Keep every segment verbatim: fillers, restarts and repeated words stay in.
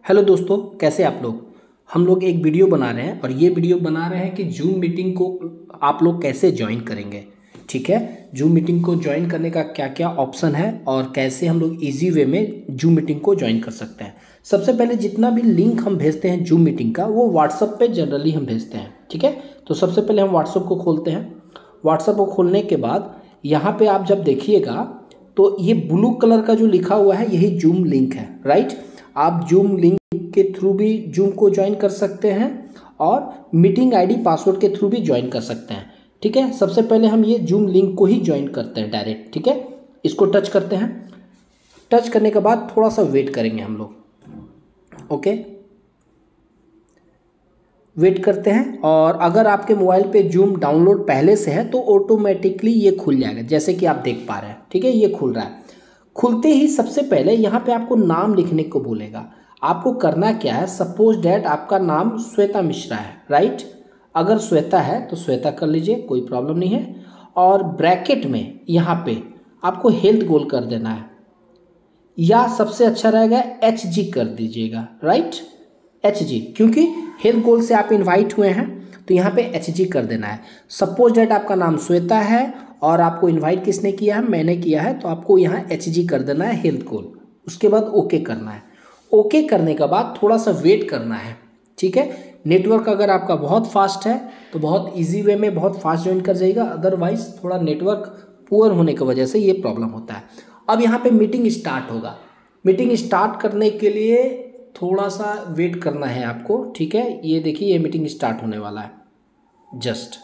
Hello दोस्तों, कैसे आप लोग। हम लोग एक वीडियो बना रहे हैं और ये वीडियो बना रहे हैं कि जूम मीटिंग को आप लोग कैसे ज्वाइन करेंगे। ठीक है, जूम मीटिंग को ज्वाइन करने का क्या क्या ऑप्शन है और कैसे हम लोग इजी वे में जूम मीटिंग को ज्वाइन कर सकते हैं। सबसे पहले जितना भी लिंक हम भेजते हैं जूम मीटिंग का वो व्हाट्सअप पे जनरली हम भेजते हैं। ठीक है, तो सबसे पहले हम व्हाट्सअप को खोलते हैं। व्हाट्सअप को खोलने के बाद यहाँ पे आप जब देखिएगा तो ये ब्लू कलर का जो लिखा हुआ है यही जूम लिंक है। राइट, आप जूम लिंक के थ्रू भी जूम को ज्वाइन कर सकते हैं और मीटिंग आईडी पासवर्ड के थ्रू भी ज्वाइन कर सकते हैं। ठीक है, सबसे पहले हम ये जूम लिंक को ही ज्वाइन करते हैं डायरेक्ट। ठीक है, इसको टच करते हैं। टच करने के बाद थोड़ा सा वेट करेंगे हम लोग। ओके, वेट करते हैं और अगर आपके मोबाइल पे जूम डाउनलोड पहले से है तो ऑटोमेटिकली ये खुल जाएगा, जैसे कि आप देख पा रहे हैं। ठीक है, ये खुल रहा है। खुलते ही सबसे पहले यहाँ पे आपको नाम लिखने को बोलेगा। आपको करना क्या है, सपोज डैट आपका नाम श्वेता मिश्रा है। राइट, अगर श्वेता है तो श्वेता कर लीजिए, कोई प्रॉब्लम नहीं है। और ब्रैकेट में यहाँ पे आपको हेल्थ गोल कर देना है, या सबसे अच्छा रहेगा एच जी कर दीजिएगा। राइट, एच जी, क्योंकि हेल्थ गोल से आप इनवाइट हुए हैं तो यहाँ पे एच जी कर देना है। सपोज डैट आपका नाम श्वेता है और आपको इनवाइट किसने किया है, मैंने किया है, तो आपको यहाँ एच जी कर देना है हेल्थ गोल। उसके बाद ओके करना है। ओके करने के बाद थोड़ा सा वेट करना है। ठीक है, नेटवर्क अगर आपका बहुत फास्ट है तो बहुत इजी वे में बहुत फास्ट ज्वाइन कर जाएगा, अदरवाइज थोड़ा नेटवर्क पुअर होने की वजह से ये प्रॉब्लम होता है। अब यहाँ पे मीटिंग स्टार्ट होगा। मीटिंग स्टार्ट करने के लिए थोड़ा सा वेट करना है आपको। ठीक है, ये देखिए ये मीटिंग स्टार्ट होने वाला है जस्ट।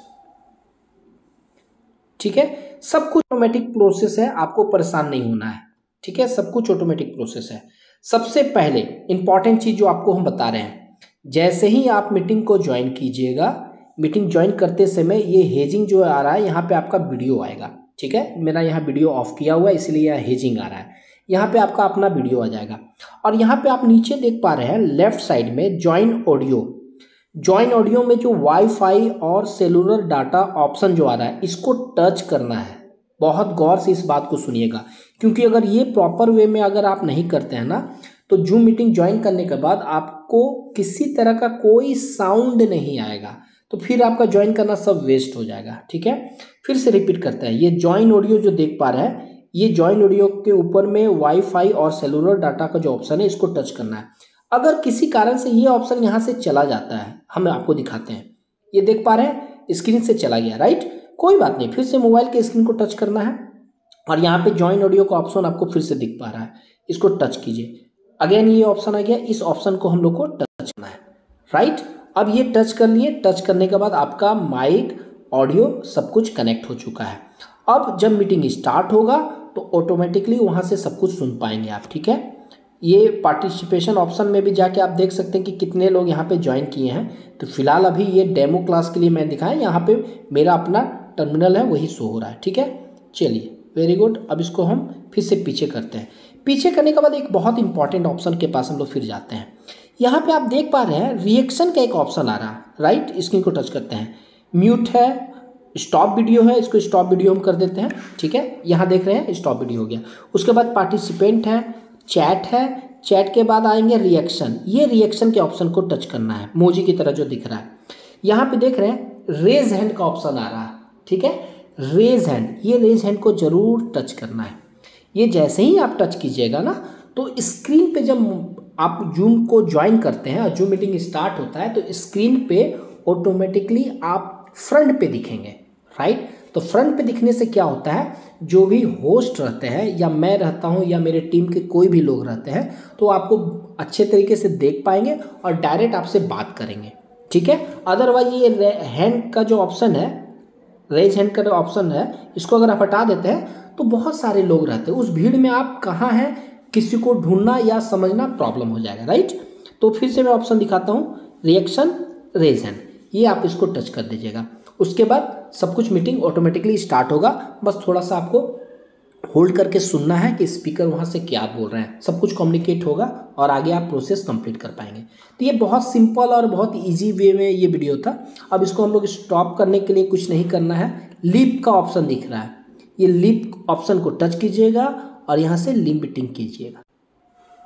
ठीक है, सब कुछ ऑटोमेटिक प्रोसेस है, आपको परेशान नहीं होना है। ठीक है, सब कुछ ऑटोमेटिक प्रोसेस है। सबसे पहले इंपॉर्टेंट चीज जो आपको हम बता रहे हैं, जैसे ही आप मीटिंग को ज्वाइन कीजिएगा, मीटिंग ज्वाइन करते समय ये हेजिंग जो आ रहा है यहाँ पे आपका वीडियो आएगा। ठीक है, मेरा यहाँ वीडियो ऑफ किया हुआ है इसलिए यहाँ हेजिंग आ रहा है। यहाँ पे आपका अपना वीडियो आ जाएगा और यहाँ पे आप नीचे देख पा रहे हैं लेफ्ट साइड में ज्वाइन ऑडियो। ज्वाइन ऑडियो में जो वाईफाई और सेलुलर डाटा ऑप्शन जो आ रहा है इसको टच करना है। बहुत गौर से इस बात को सुनिएगा, क्योंकि अगर ये प्रॉपर वे में अगर आप नहीं करते हैं ना तो जूम मीटिंग ज्वाइन करने के बाद आपको किसी तरह का कोई साउंड नहीं आएगा, तो फिर आपका ज्वाइन करना सब वेस्ट हो जाएगा। ठीक है, फिर से रिपीट करते हैं। ये ज्वाइन ऑडियो जो देख पा रहे हैं, ये ज्वाइन ऑडियो के ऊपर में वाईफाई और सेलुलर डाटा का जो ऑप्शन है इसको टच करना है। अगर किसी कारण से ये ऑप्शन यहाँ से चला जाता है, हम आपको दिखाते हैं। ये देख पा रहे हैं स्क्रीन से चला गया। राइट, कोई बात नहीं, फिर से मोबाइल के स्क्रीन को टच करना है और यहाँ पे ज्वाइन ऑडियो का ऑप्शन आपको फिर से दिख पा रहा है, इसको टच कीजिए। अगेन ये ऑप्शन आ गया, इस ऑप्शन को हम लोग को टच करना है। राइट, अब ये टच कर लिए। टच करने के बाद आपका माइक, ऑडियो सब कुछ कनेक्ट हो चुका है। अब जब मीटिंग स्टार्ट होगा तो ऑटोमेटिकली वहाँ से सब कुछ सुन पाएंगे आप। ठीक है, ये पार्टिसिपेशन ऑप्शन में भी जाके आप देख सकते हैं कि कितने लोग यहाँ पे ज्वाइन किए हैं। तो फिलहाल अभी ये डेमो क्लास के लिए मैं दिखाया, यहाँ पे मेरा अपना टर्मिनल है वही शो हो रहा है। ठीक है, चलिए वेरी गुड। अब इसको हम फिर से पीछे करते हैं। पीछे करने के बाद एक बहुत इंपॉर्टेंट ऑप्शन के पास हम लोग फिर जाते हैं। यहाँ पे आप देख पा रहे हैं रिएक्शन का एक ऑप्शन आ रहा है। राइट, स्क्रीन को टच करते हैं। म्यूट है, स्टॉप वीडियो है, इसको स्टॉप वीडियो हम कर देते हैं। ठीक है, यहाँ देख रहे हैं स्टॉप वीडियो हो गया। उसके बाद पार्टिसिपेंट है, चैट है, चैट के बाद आएंगे रिएक्शन। ये रिएक्शन के ऑप्शन को टच करना है, मोजी की तरह जो दिख रहा है। यहाँ पे देख रहे हैं रेज हैंड का ऑप्शन आ रहा है। ठीक है, रेज हैंड, ये रेज हैंड को जरूर टच करना है। ये जैसे ही आप टच कीजिएगा ना तो स्क्रीन पे जब आप जूम को ज्वाइन करते हैं और जूम मीटिंग स्टार्ट होता है तो स्क्रीन पे ऑटोमेटिकली आप फ्रंट पे दिखेंगे। राइट, तो फ्रंट पे दिखने से क्या होता है, जो भी होस्ट रहते हैं या मैं रहता हूं या मेरे टीम के कोई भी लोग रहते हैं तो आपको अच्छे तरीके से देख पाएंगे और डायरेक्ट आपसे बात करेंगे। ठीक है, अदरवाइज ये हैंड का जो ऑप्शन है, रेज हैंड का जो ऑप्शन है, इसको अगर आप हटा देते हैं तो बहुत सारे लोग रहते हैं, उस भीड़ में आप कहाँ हैं किसी को ढूंढना या समझना प्रॉब्लम हो जाएगा। राइट, तो फिर से मैं ऑप्शन दिखाता हूँ, रिएक्शन, रेज हैंड, ये आप इसको टच कर दीजिएगा। उसके बाद सब कुछ मीटिंग ऑटोमेटिकली स्टार्ट होगा। बस थोड़ा सा आपको होल्ड करके सुनना है कि स्पीकर वहाँ से क्या बोल रहे हैं, सब कुछ कम्युनिकेट होगा और आगे आप प्रोसेस कंप्लीट कर पाएंगे। तो ये बहुत सिंपल और बहुत इजी वे में ये वीडियो था। अब इसको हम लोग स्टॉप करने के लिए कुछ नहीं करना है, लीप का ऑप्शन दिख रहा है, ये लीप ऑप्शन को टच कीजिएगा और यहाँ से लीप मीटिंग कीजिएगा।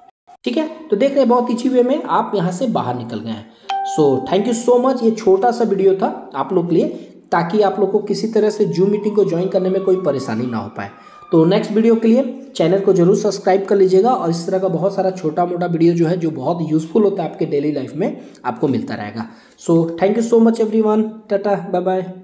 ठीक है, तो देख रहे हैं बहुत इजी वे में आप यहाँ से बाहर निकल गए हैं। So thank you so much. ये छोटा सा वीडियो था आप लोग के लिए, ताकि आप लोग को किसी तरह से जूम मीटिंग को ज्वाइन करने में कोई परेशानी ना हो पाए। तो नेक्स्ट वीडियो के लिए चैनल को जरूर सब्सक्राइब कर लीजिएगा, और इस तरह का बहुत सारा छोटा मोटा वीडियो जो है जो बहुत यूजफुल होता है आपके डेली लाइफ में, आपको मिलता रहेगा। So thank you so much everyone, tata bye bye.